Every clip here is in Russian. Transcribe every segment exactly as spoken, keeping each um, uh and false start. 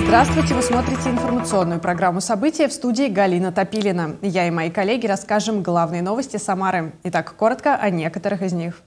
Здравствуйте! Вы смотрите информационную программу «События», в студии Галина Топилина. Я и мои коллеги расскажем главные новости Самары. Итак, коротко о некоторых из них.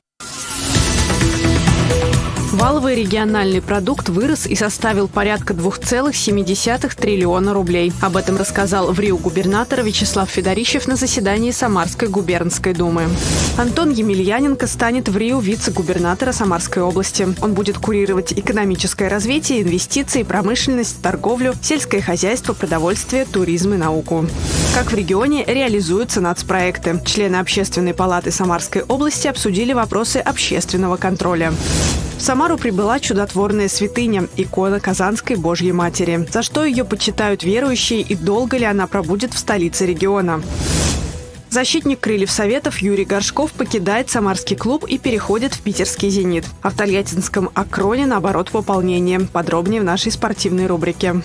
Валовый региональный продукт вырос и составил порядка двух целых семи десятых триллиона рублей. Об этом рассказал в Рио губернатор Вячеслав Федорищев на заседании Самарской губернской думы. Антон Емельяненко станет в Рио вице-губернатора Самарской области. Он будет курировать экономическое развитие, инвестиции, промышленность, торговлю, сельское хозяйство, продовольствие, туризм и науку. Как в регионе реализуются нацпроекты. Члены Общественной палаты Самарской области обсудили вопросы общественного контроля. В Самару прибыла чудотворная святыня – икона Казанской Божьей Матери. За что ее почитают верующие и долго ли она пробудет в столице региона? Защитник крыльев Советов Юрий Горшков покидает самарский клуб и переходит в питерский «Зенит». А в тольяттинском «Акроне» наоборот пополнение. Подробнее в нашей спортивной рубрике.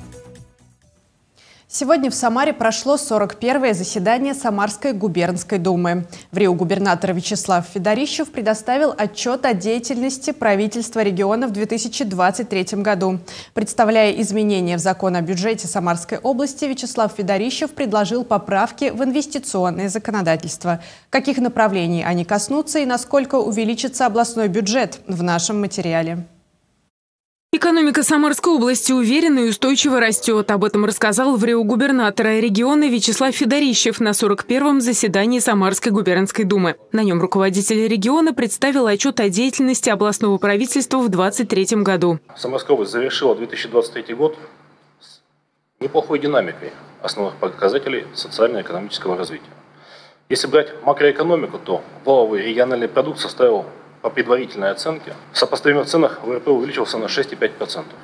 Сегодня в Самаре прошло сорок первое заседание Самарской губернской думы. В Рио губернатор Вячеслав Федорищев предоставил отчет о деятельности правительства региона в две тысячи двадцать третьем году. Представляя изменения в закон о бюджете Самарской области, Вячеслав Федорищев предложил поправки в инвестиционное законодательство. Каких направлений они коснутся и насколько увеличится областной бюджет – в нашем материале. Экономика Самарской области уверенно и устойчиво растет. Об этом рассказал в Рио губернатор региона Вячеслав Федорищев на сорок первом заседании Самарской губернской думы. На нем руководитель региона представил отчет о деятельности областного правительства в две тысячи двадцать третьем году. Самарская область завершила две тысячи двадцать третий год с неплохой динамикой основных показателей социально-экономического развития. Если брать макроэкономику, то валовый региональный продукт составил по предварительной оценке, в сопоставимых ценах ВВП увеличился на шесть и пять десятых процента.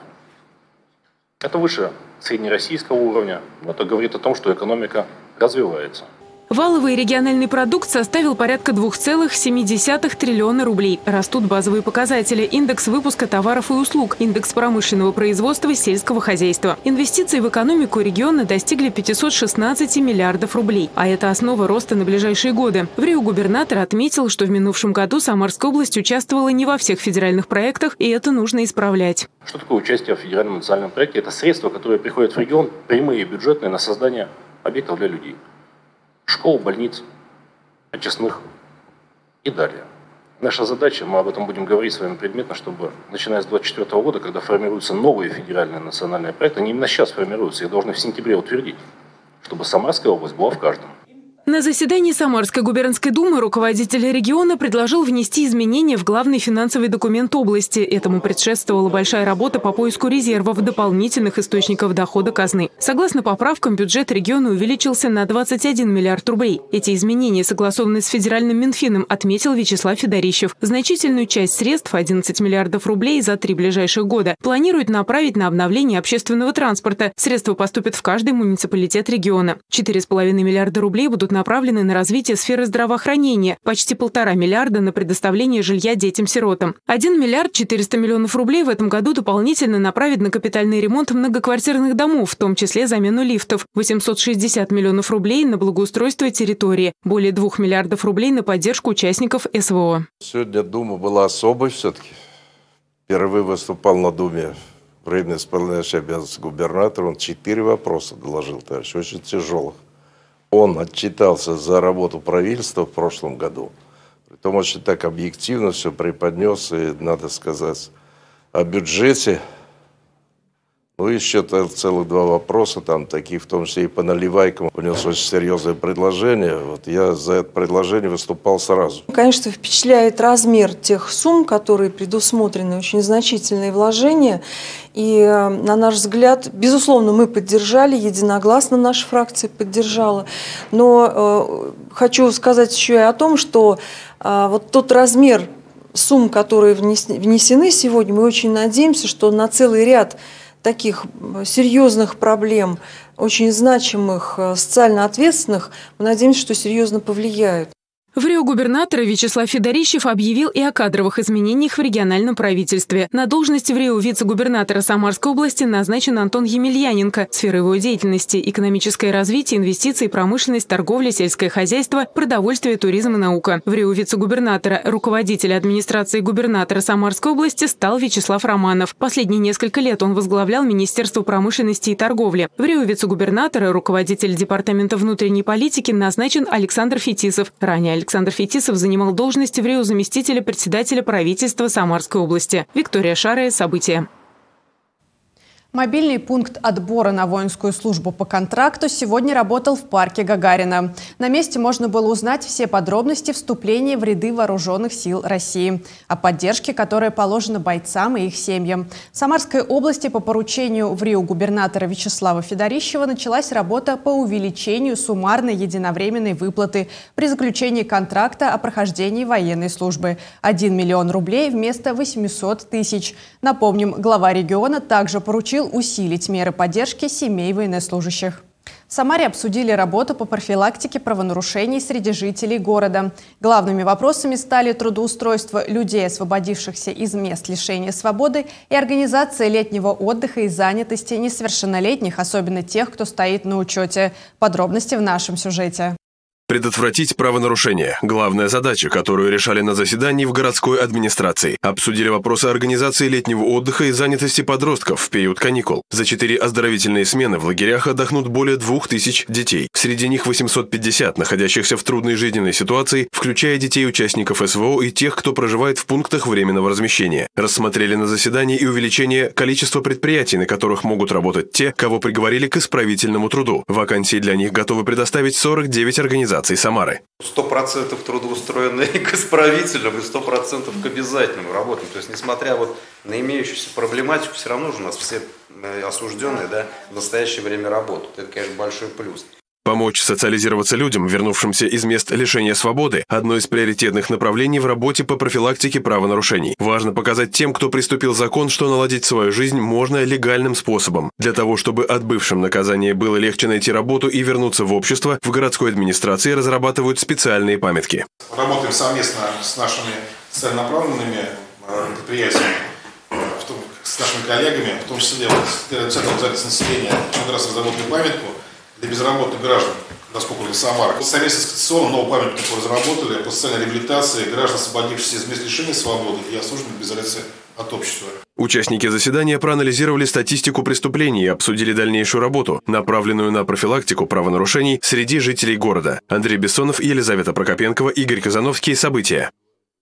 Это выше среднероссийского уровня, но это говорит о том, что экономика развивается. Валовый региональный продукт составил порядка двух целых семи десятых триллиона рублей. Растут базовые показатели: индекс выпуска товаров и услуг, индекс промышленного производства и сельского хозяйства. Инвестиции в экономику региона достигли пятисот шестнадцати миллиардов рублей. А это основа роста на ближайшие годы. В Рио губернатор отметил, что в минувшем году Самарская область участвовала не во всех федеральных проектах, и это нужно исправлять. Что такое участие в федеральном национальном проекте? Это средства, которые приходят в регион, прямые, бюджетные, на создание объектов для людей. Школ, больниц, очистных и далее. Наша задача, мы об этом будем говорить с вами предметно, чтобы, начиная с две тысячи двадцать четвёртого года, когда формируются новые федеральные национальные проекты, они именно сейчас формируются, их должны в сентябре утвердить, чтобы Самарская область была в каждом. На заседании Самарской губернской думы руководитель региона предложил внести изменения в главный финансовый документ области. Этому предшествовала большая работа по поиску резервов, дополнительных источников дохода казны. Согласно поправкам, бюджет региона увеличился на двадцать один миллиард рублей. Эти изменения согласованы с федеральным Минфином, отметил Вячеслав Федорищев. Значительную часть средств, одиннадцать миллиардов рублей за три ближайших года, планируют направить на обновление общественного транспорта. Средства поступят в каждый муниципалитет региона. четыре с половиной миллиарда рублей будут направлены на развитие сферы здравоохранения, почти полтора миллиарда на предоставление жилья детям-сиротам. один миллиард четыреста миллионов рублей в этом году дополнительно направят на капитальный ремонт многоквартирных домов, в том числе замену лифтов, восемьсот шестьдесят миллионов рублей на благоустройство территории, более двух миллиардов рублей на поддержку участников СВО. Сегодня Дума была особой все-таки. Впервые выступал на Думе временно исполняющий обязанности губернатора. Он четыре вопроса доложил, товарищ, очень тяжелых. Он отчитался за работу правительства в прошлом году. Притом очень так объективно все преподнес, и, надо сказать, о бюджете. Ну, еще целых два вопроса, там такие, в том числе и по наливайкам. Внес очень серьезное предложение. Вот я за это предложение выступал сразу. Конечно, впечатляет размер тех сумм, которые предусмотрены, очень значительные вложения. И, на наш взгляд, безусловно, мы поддержали, единогласно наша фракция поддержала. Но э, хочу сказать еще и о том, что э, вот тот размер сумм, которые внесены сегодня, мы очень надеемся, что на целый ряд таких серьезных проблем, очень значимых, социально ответственных, мы надеемся, что серьезно повлияют. В Рио губернатор Вячеслав Федорищев объявил и о кадровых изменениях в региональном правительстве. На должность в Рио вице-губернатора Самарской области назначен Антон Емельяненко. Сфера его деятельности – экономическое развитие, инвестиции, промышленность, торговля, сельское хозяйство, продовольствие, туризм и наука. В Рио вице-губернатора, руководителя администрации губернатора Самарской области стал Вячеслав Романов. Последние несколько лет он возглавлял Министерство промышленности и торговли. В Рио вице-губернатора, руководитель департамента внутренней политики назначен Александр Фетисов. Ранее Александр Фетисов занимал должность в Рио заместителя председателя правительства Самарской области. Виктория Шарая, события. Мобильный пункт отбора на воинскую службу по контракту сегодня работал в парке Гагарина. На месте можно было узнать все подробности вступления в ряды вооруженных сил России, о поддержке, которая положена бойцам и их семьям. В Самарской области по поручению в Рио губернатора Вячеслава Федорищева началась работа по увеличению суммарной единовременной выплаты при заключении контракта о прохождении военной службы. один миллион рублей вместо восьмисот тысяч. Напомним, глава региона также поручил усилить меры поддержки семей военнослужащих. В Самаре обсудили работу по профилактике правонарушений среди жителей города. Главными вопросами стали трудоустройство людей, освободившихся из мест лишения свободы, и организация летнего отдыха и занятости несовершеннолетних, особенно тех, кто стоит на учете. Подробности в нашем сюжете. Предотвратить правонарушения – главная задача, которую решали на заседании в городской администрации. Обсудили вопросы организации летнего отдыха и занятости подростков в период каникул. За четыре оздоровительные смены в лагерях отдохнут более двух тысяч детей. Среди них восемьсот пятьдесят, находящихся в трудной жизненной ситуации, включая детей участников СВО и тех, кто проживает в пунктах временного размещения. Рассмотрели на заседании и увеличение количества предприятий, на которых могут работать те, кого приговорили к исправительному труду. Вакансии для них готовы предоставить сорок девять организаций Самары. сто процентов трудоустроены к исправительным и сто процентов к обязательным работам. То есть, несмотря вот на имеющуюся проблематику, все равно же у нас все осужденные, да, в настоящее время работают. Это, конечно, большой плюс. Помочь социализироваться людям, вернувшимся из мест лишения свободы – одно из приоритетных направлений в работе по профилактике правонарушений. Важно показать тем, кто приступил закон, что наладить свою жизнь можно легальным способом. Для того, чтобы отбывшим наказание было легче найти работу и вернуться в общество, в городской администрации разрабатывают специальные памятки. Работаем совместно с нашими социально-направленными предприятиями, с нашими коллегами, в том числе с Центром занятости населения, каждый раз разработали памятку для безработных граждан, насколько это Самара. Совместно с Конституционным новую памятку разработали по социальной реабилитации граждан, освободившихся из мест лишения свободы и осужденных без изоляции от общества. Участники заседания проанализировали статистику преступлений и обсудили дальнейшую работу, направленную на профилактику правонарушений среди жителей города. Андрей Бессонов, Елизавета Прокопенкова, Игорь Казановский. События.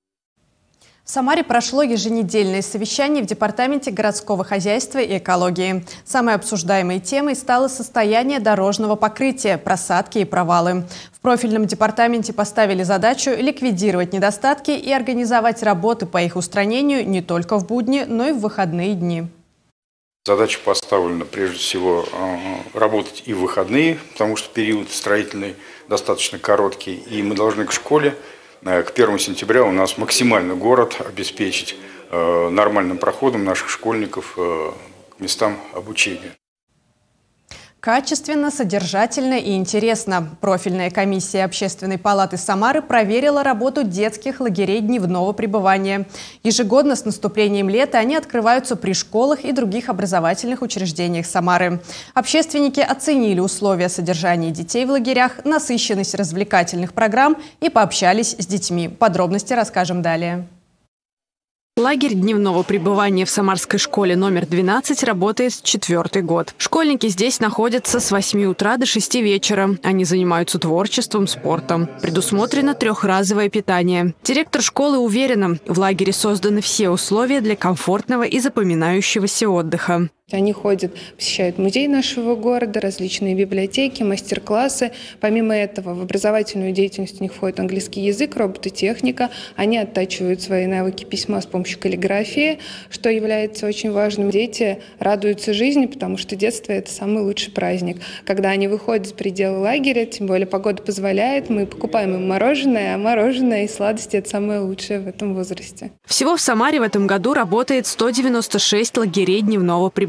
В Самаре прошло еженедельное совещание в Департаменте городского хозяйства и экологии. Самой обсуждаемой темой стало состояние дорожного покрытия, просадки и провалы. В профильном департаменте поставили задачу ликвидировать недостатки и организовать работы по их устранению не только в будни, но и в выходные дни. Задача поставлена прежде всего работать и в выходные, потому что период строительный достаточно короткий, и мы должны к школе к первому сентября у нас максимально город обеспечить нормальным проходом наших школьников к местам обучения. Качественно, содержательно и интересно. Профильная комиссия Общественной палаты Самары проверила работу детских лагерей дневного пребывания. Ежегодно с наступлением лета они открываются при школах и других образовательных учреждениях Самары. Общественники оценили условия содержания детей в лагерях, насыщенность развлекательных программ и пообщались с детьми. Подробности расскажем далее. Лагерь дневного пребывания в Самарской школе номер двенадцать работает четвертый год. Школьники здесь находятся с восьми утра до шести вечера. Они занимаются творчеством, спортом. Предусмотрено трехразовое питание. Директор школы уверена, в лагере созданы все условия для комфортного и запоминающегося отдыха. Они ходят, посещают музей нашего города, различные библиотеки, мастер-классы. Помимо этого, в образовательную деятельность у них входит английский язык, робототехника. Они оттачивают свои навыки письма с помощью каллиграфии, что является очень важным. Дети радуются жизни, потому что детство – это самый лучший праздник. Когда они выходят за пределы лагеря, тем более погода позволяет, мы покупаем им мороженое, а мороженое и сладости – это самое лучшее в этом возрасте. Всего в Самаре в этом году работает сто девяносто шесть лагерей дневного пребывания.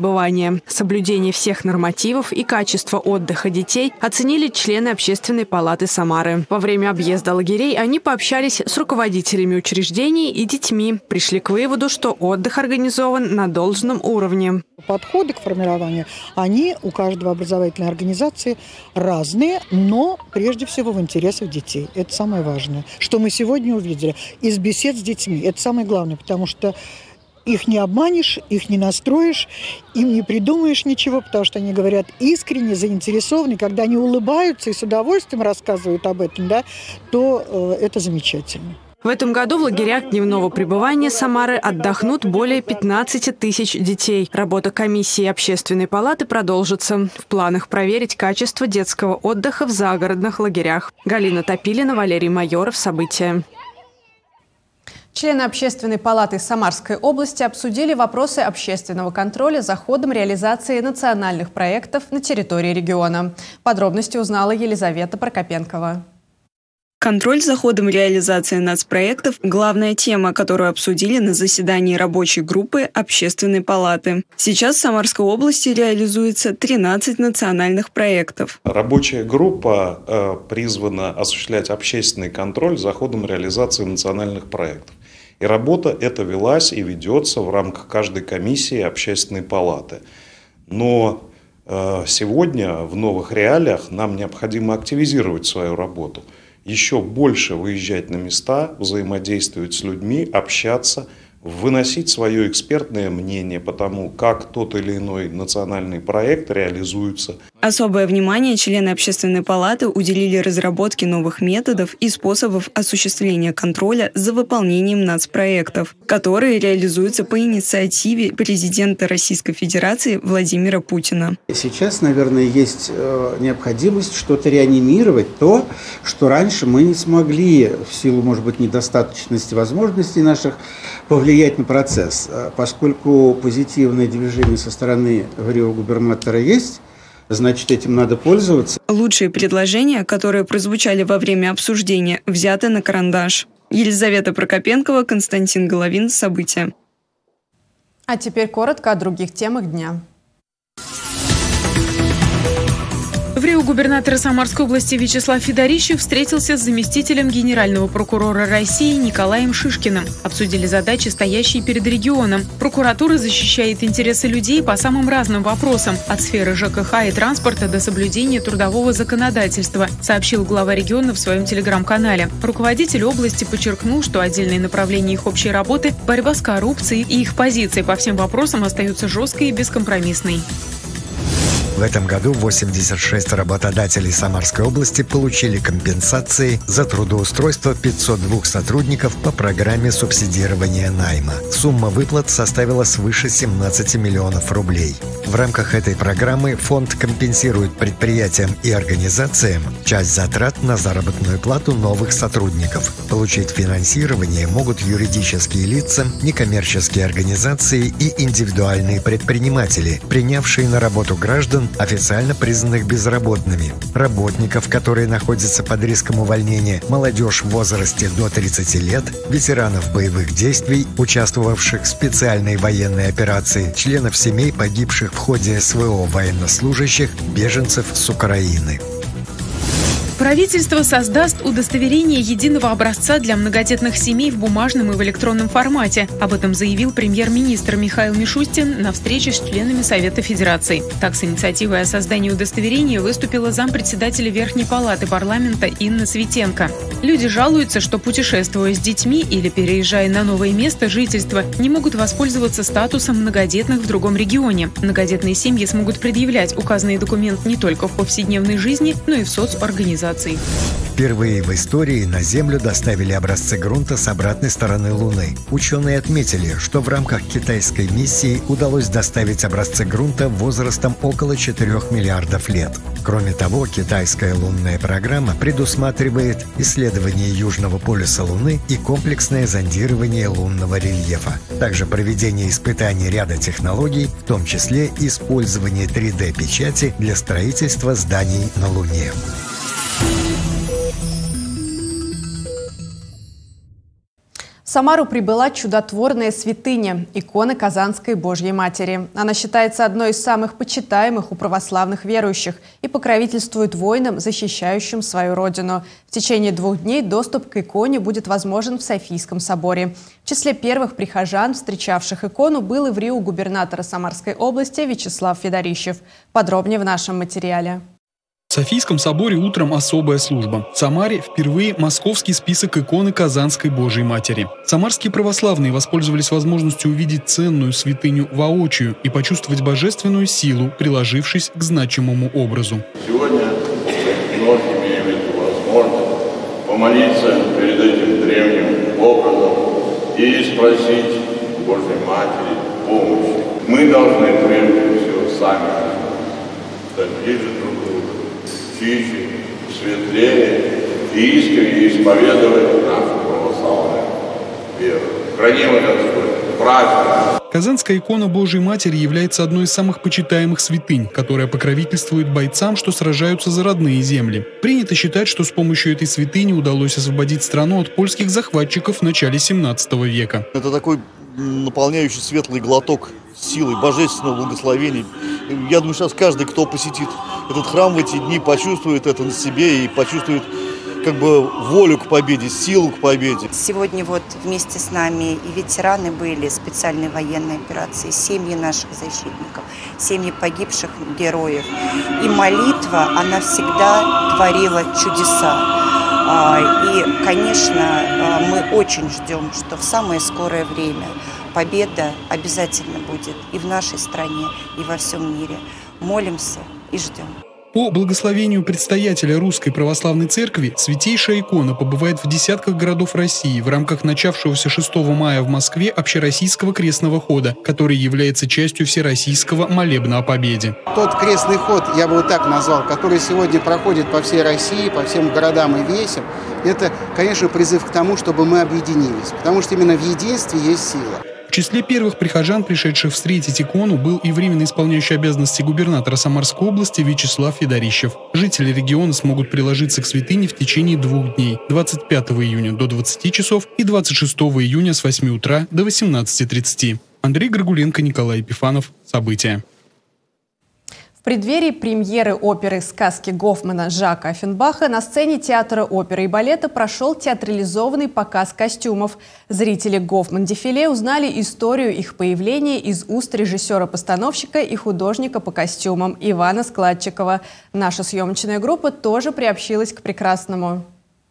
пребывания. Соблюдение всех нормативов и качество отдыха детей оценили члены Общественной палаты Самары. Во время объезда лагерей они пообщались с руководителями учреждений и детьми. Пришли к выводу, что отдых организован на должном уровне. Подходы к формированию, они у каждой образовательной организации разные, но прежде всего в интересах детей. Это самое важное, что мы сегодня увидели из бесед с детьми. Это самое главное, потому что их не обманешь, их не настроишь, им не придумаешь ничего, потому что они говорят искренне, заинтересованы. Когда они улыбаются и с удовольствием рассказывают об этом, да, то э, это замечательно. В этом году в лагерях дневного пребывания Самары отдохнут более пятнадцати тысяч детей. Работа комиссии Общественной палаты продолжится. В планах проверить качество детского отдыха в загородных лагерях. Галина Топилина, Валерий Майоров. События. Члены Общественной палаты Самарской области обсудили вопросы общественного контроля за ходом реализации национальных проектов на территории региона. Подробности узнала Елизавета Прокопенкова. Контроль за ходом реализации нацпроектов – главная тема, которую обсудили на заседании рабочей группы Общественной палаты. Сейчас в Самарской области реализуется тринадцать национальных проектов. Рабочая группа э, призвана осуществлять общественный контроль за ходом реализации национальных проектов. И работа эта велась и ведется в рамках каждой комиссии Общественной палаты. Но э, сегодня в новых реалиях нам необходимо активизировать свою работу. Еще больше выезжать на места, взаимодействовать с людьми, общаться, выносить свое экспертное мнение по тому, как тот или иной национальный проект реализуется. Особое внимание члены Общественной палаты уделили разработке новых методов и способов осуществления контроля за выполнением нацпроектов, которые реализуются по инициативе президента Российской Федерации Владимира Путина. Сейчас, наверное, есть необходимость что-то реанимировать, то, что раньше мы не смогли в силу, может быть, недостаточности возможностей наших повлиять на процесс. Поскольку позитивное движение со стороны губернатора есть, значит, этим надо пользоваться. Лучшие предложения, которые прозвучали во время обсуждения, взяты на карандаш. Елизавета Прокопенкова, Константин Головин. События. А теперь коротко о других темах дня. В Рио губернатор Самарской области Вячеслав Федорищев встретился с заместителем генерального прокурора России Николаем Шишкиным. Обсудили задачи, стоящие перед регионом. Прокуратура защищает интересы людей по самым разным вопросам, от сферы ЖКХ и транспорта до соблюдения трудового законодательства, сообщил глава региона в своем телеграм-канале. Руководитель области подчеркнул, что отдельные направления их общей работы – борьба с коррупцией, и их позиции по всем вопросам остаются жесткой и бескомпромиссной. В этом году восемьдесят шесть работодателей Самарской области получили компенсации за трудоустройство пятисот двух сотрудников по программе субсидирования найма. Сумма выплат составила свыше семнадцати миллионов рублей. В рамках этой программы фонд компенсирует предприятиям и организациям часть затрат на заработную плату новых сотрудников. Получить финансирование могут юридические лица, некоммерческие организации и индивидуальные предприниматели, принявшие на работу граждан, официально признанных безработными, работников, которые находятся под риском увольнения, молодежь в возрасте до тридцати лет, ветеранов боевых действий, участвовавших в специальной военной операции, членов семей погибших в ходе СВО военнослужащих, беженцев с Украины. Правительство создаст удостоверение единого образца для многодетных семей в бумажном и в электронном формате. Об этом заявил премьер-министр Михаил Мишустин на встрече с членами Совета Федерации. Так, с инициативой о создании удостоверения выступила зампредседателя Верхней палаты парламента Инна Светенко. Люди жалуются, что, путешествуя с детьми или переезжая на новое место жительства, не могут воспользоваться статусом многодетных в другом регионе. Многодетные семьи смогут предъявлять указанный документ не только в повседневной жизни, но и в соцорганизации. Впервые в истории на Землю доставили образцы грунта с обратной стороны Луны. Ученые отметили, что в рамках китайской миссии удалось доставить образцы грунта возрастом около четырёх миллиардов лет. Кроме того, китайская лунная программа предусматривает исследование Южного полюса Луны и комплексное зондирование лунного рельефа. Также проведение испытаний ряда технологий, в том числе использование три дэ печати для строительства зданий на Луне. В Самару прибыла чудотворная святыня – икона Казанской Божьей Матери. Она считается одной из самых почитаемых у православных верующих и покровительствует воинам, защищающим свою родину. В течение двух дней доступ к иконе будет возможен в Софийском соборе. В числе первых прихожан, встречавших икону, был и в Риу губернатора Самарской области Вячеслав Федорищев. Подробнее в нашем материале. В Софийском соборе утром особая служба. В Самаре впервые московский список иконы Казанской Божьей Матери. Самарские православные воспользовались возможностью увидеть ценную святыню воочию и почувствовать божественную силу, приложившись к значимому образу. Сегодня вновь имеем эту возможность помолиться перед этим древним образом и спросить Божьей Матери помощи. Мы должны прежде всего сами стать ближе друг к другу, чище, светлее и искренне исповедовать нашу православную веру. Храни вас Господь, правильно. Казанская икона Божьей Матери является одной из самых почитаемых святынь, которая покровительствует бойцам, что сражаются за родные земли. Принято считать, что с помощью этой святыни удалось освободить страну от польских захватчиков в начале семнадцатого века. Это такой наполняющий светлый глоток силы, божественного благословения. Я думаю, сейчас каждый, кто посетит этот храм в эти дни, почувствует это на себе и почувствует как бы волю к победе, силу к победе. Сегодня вот вместе с нами и ветераны были специальной военной операции, семьи наших защитников, семьи погибших героев. И молитва, она всегда творила чудеса. И, конечно, мы очень ждем, что в самое скорое время победа обязательно будет и в нашей стране, и во всем мире. Молимся и ждем. По благословению предстоятеля Русской Православной Церкви, святейшая икона побывает в десятках городов России в рамках начавшегося шестого мая в Москве общероссийского крестного хода, который является частью всероссийского молебна о победе. Тот крестный ход, я бы вот так назвал, который сегодня проходит по всей России, по всем городам и весям, это, конечно, призыв к тому, чтобы мы объединились, потому что именно в единстве есть сила. В числе первых прихожан, пришедших встретить икону, был и временно исполняющий обязанности губернатора Самарской области Вячеслав Федорищев. Жители региона смогут приложиться к святыне в течение двух дней – двадцать пятого июня до двадцати часов и двадцать шестого июня с восьми утра до восемнадцати тридцати. Андрей Горгуленко, Николай Епифанов. События. В преддверии премьеры оперы «Сказки Гофмана» Жака Оффенбаха на сцене театра оперы и балета прошел театрализованный показ костюмов. Зрители Гофман-дефиле узнали историю их появления из уст режиссера-постановщика и художника по костюмам Ивана Складчикова. Наша съемочная группа тоже приобщилась к прекрасному.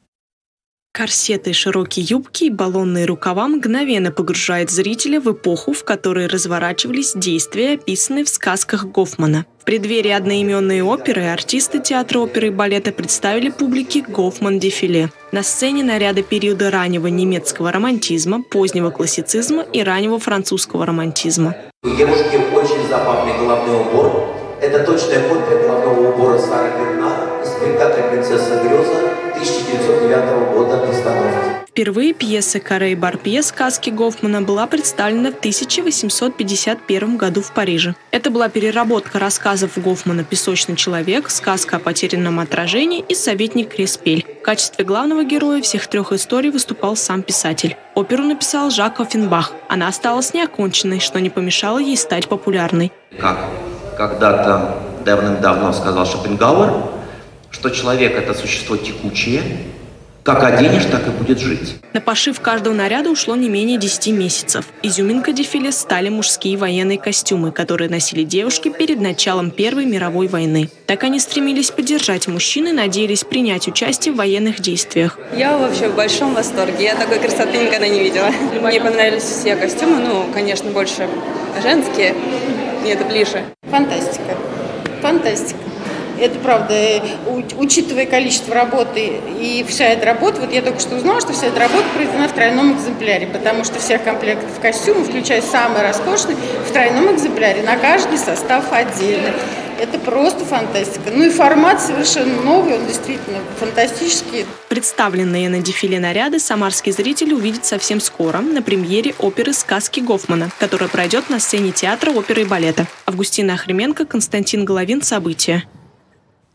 Корсеты, широкие юбки и баллонные рукава мгновенно погружают зрителя в эпоху, в которой разворачивались действия, описанные в сказках Гофмана. В преддверии одноименной оперы артисты театра оперы и балета представили публике «Гофман-дефиле». На сцене наряды периода раннего немецкого романтизма, позднего классицизма и раннего французского романтизма. У девушки очень забавный головной убор. Это точная копия головного убора Сары Бернар из спектакля «Принцесса Греза» тысяча девятьсот девятого года постановки. Впервые пьеса «Каре и Барбье» сказки Гофмана была представлена в тысяча восемьсот пятьдесят первом году в Париже. Это была переработка рассказов Гофмана «Песочный человек», «Сказка о потерянном отражении» и «Советник Креспель». В качестве главного героя всех трех историй выступал сам писатель. Оперу написал Жак Оффенбах. Она осталась неоконченной, что не помешало ей стать популярной. Как когда-то давным-давно сказал Шопенгауэр, что человек – это существо текучее, как оденешь, так и будет жить. На пошив каждого наряда ушло не менее десяти месяцев. Изюминкой дефиле стали мужские военные костюмы, которые носили девушки перед началом Первой мировой войны. Так они стремились поддержать мужчин и надеялись принять участие в военных действиях. Я вообще в большом восторге. Я такой красоты никогда не видела. Мне понравились все костюмы, ну, конечно, больше женские. Мне это ближе. Фантастика. Фантастика. Это правда, учитывая количество работы и вся эта работа, вот я только что узнала, что вся эта работа произведена в тройном экземпляре, потому что всех комплектов костюмов, включая самый роскошный, в тройном экземпляре, на каждый состав отдельно. Это просто фантастика. Ну и формат совершенно новый, он действительно фантастический. Представленные на дефиле наряды самарские зрители увидят совсем скоро на премьере оперы «Сказки Гофмана», которая пройдет на сцене театра оперы и балета. Августина Охрименко, Константин Головин. События.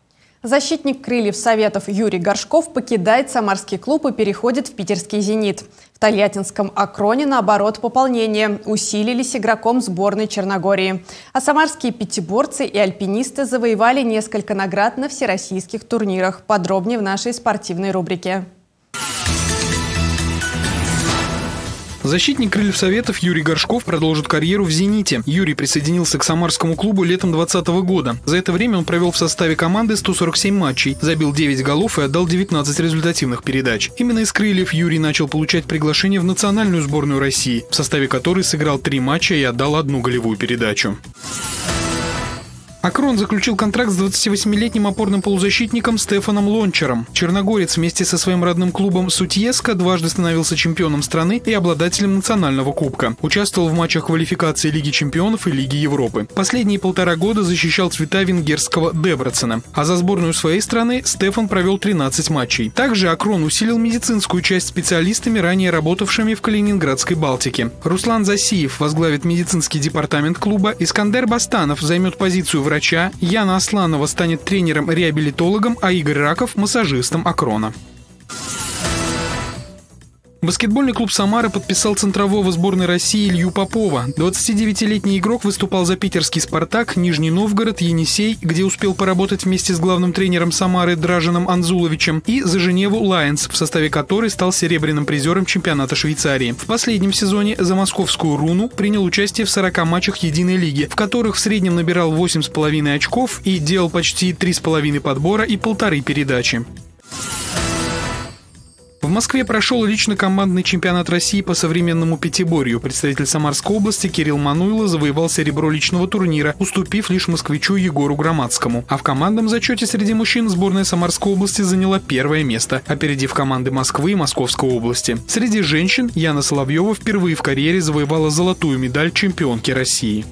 Защитник крыльев Советов Юрий Горшков покидает самарский клуб и переходит в питерский «Зенит». В тольяттинском «Акроне», наоборот, пополнение. Усилились игроком сборной Черногории. А самарские пятиборцы и альпинисты завоевали несколько наград на всероссийских турнирах. Подробнее в нашей спортивной рубрике. Защитник крыльев Советов Юрий Горшков продолжит карьеру в «Зените». Юрий присоединился к самарскому клубу летом двадцатого года. За это время он провел в составе команды сто сорок семь матчей, забил девять голов и отдал девятнадцать результативных передач. Именно из крыльев Юрий начал получать приглашение в национальную сборную России, в составе которой сыграл три матча и отдал одну голевую передачу. «Акрон» заключил контракт с двадцативосьмилетним опорным полузащитником Стефаном Лончером. Черногорец вместе со своим родным клубом «Сутьеска» дважды становился чемпионом страны и обладателем национального кубка. Участвовал в матчах квалификации Лиги чемпионов и Лиги Европы. Последние полтора года защищал цвета венгерского Дебрецена. А за сборную своей страны Стефан провел тринадцать матчей. Также «Акрон» усилил медицинскую часть специалистами, ранее работавшими в Калининградской Балтике. Руслан Засиев возглавит медицинский департамент клуба, Искандер Бастанов займет позицию в врача, Яна Асланова станет тренером-реабилитологом, а Игорь Раков – массажистом «Акрона». Баскетбольный клуб «Самара» подписал центрового сборной России Илью Попова. двадцатидевятилетний игрок выступал за питерский «Спартак», Нижний Новгород, Енисей, где успел поработать вместе с главным тренером «Самары» Дражаном Анзуловичем, и за Женеву Лайонс, в составе которой стал серебряным призером чемпионата Швейцарии. В последнем сезоне за московскую «Руну» принял участие в сорока матчах единой лиги, в которых в среднем набирал восемь с половиной очков и делал почти три с половиной подбора и полторы передачи. В Москве прошел лично командный чемпионат России по современному пятиборью. Представитель Самарской области Кирилл Мануйло завоевал серебро личного турнира, уступив лишь москвичу Егору Громадскому. А в командном зачете среди мужчин сборная Самарской области заняла первое место, опередив команды Москвы и Московской области. Среди женщин Яна Соловьева впервые в карьере завоевала золотую медаль чемпионки России.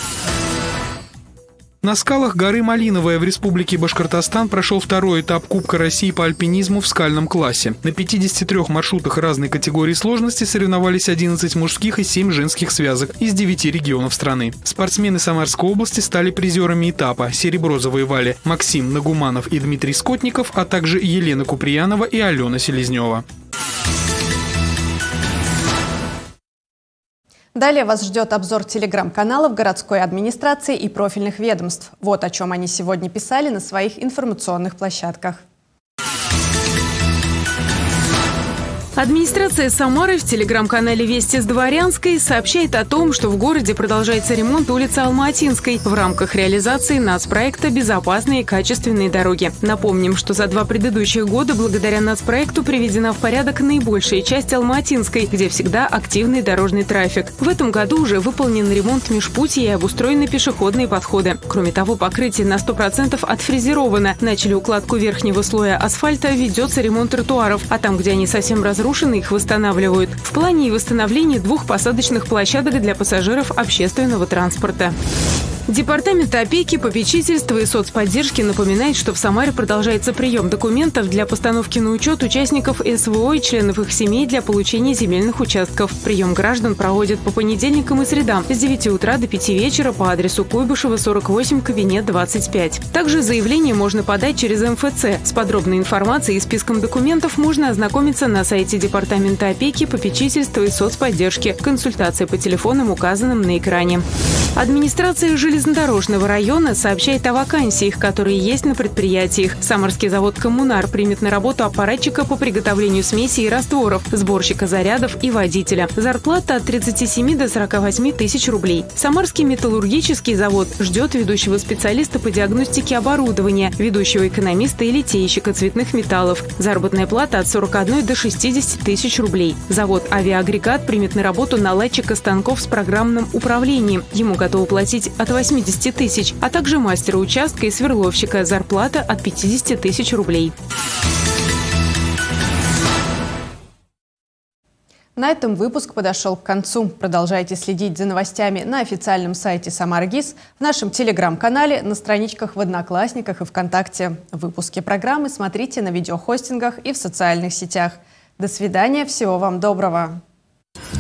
На скалах горы Малиновая в республике Башкортостан прошел второй этап Кубка России по альпинизму в скальном классе. На пятидесяти трёх маршрутах разной категории сложности соревновались одиннадцать мужских и семь женских связок из девяти регионов страны. Спортсмены Самарской области стали призерами этапа. Серебро завоевали Максим Нагуманов и Дмитрий Скотников, а также Елена Куприянова и Алена Селезнева. Далее вас ждет обзор телеграм-каналов городской администрации и профильных ведомств. Вот о чем они сегодня писали на своих информационных площадках. Администрация Самары в телеграм-канале «Вести с Дворянской» сообщает о том, что в городе продолжается ремонт улицы Алматинской в рамках реализации нацпроекта «Безопасные и качественные дороги». Напомним, что за два предыдущих года благодаря нацпроекту приведена в порядок наибольшая часть Алматинской, где всегда активный дорожный трафик. В этом году уже выполнен ремонт межпутья и обустроены пешеходные подходы. Кроме того, покрытие на сто процентов отфрезеровано. Начали укладку верхнего слоя асфальта, ведется ремонт тротуаров, а там, где они совсем разрушены, их восстанавливают. В плане и восстановления двух посадочных площадок для пассажиров общественного транспорта. Департамент опеки, попечительства и соцподдержки напоминает, что в Самаре продолжается прием документов для постановки на учет участников СВО и членов их семей для получения земельных участков. Прием граждан проводят по понедельникам и средам с девяти утра до пяти вечера по адресу Куйбышева, сорок восемь, кабинет двадцать пять. Также заявление можно подать через эм эф цэ. С подробной информацией и списком документов можно ознакомиться на сайте Департамента опеки, попечительства и соцподдержки. Консультация по телефонам, указанным на экране. Администрация железнодорожного района сообщает о вакансиях, которые есть на предприятиях. Самарский завод «Коммунар» примет на работу аппаратчика по приготовлению смесей и растворов, сборщика зарядов и водителя. Зарплата от тридцати семи до сорока восьми тысяч рублей. Самарский металлургический завод ждет ведущего специалиста по диагностике оборудования, ведущего экономиста и литейщика цветных металлов. Заработная плата от сорока одной до шестидесяти тысяч рублей. Завод «Авиаагрегат» примет на работу наладчика станков с программным управлением. Ему готовы платить от восьмидесяти тысяч, а также мастера участка и сверловщика. Зарплата от пятидесяти тысяч рублей. На этом выпуск подошел к концу. Продолжайте следить за новостями на официальном сайте Самаргиз, в нашем телеграм-канале, на страничках в Одноклассниках и ВКонтакте. Выпуски программы смотрите на видеохостингах и в социальных сетях. До свидания, всего вам доброго!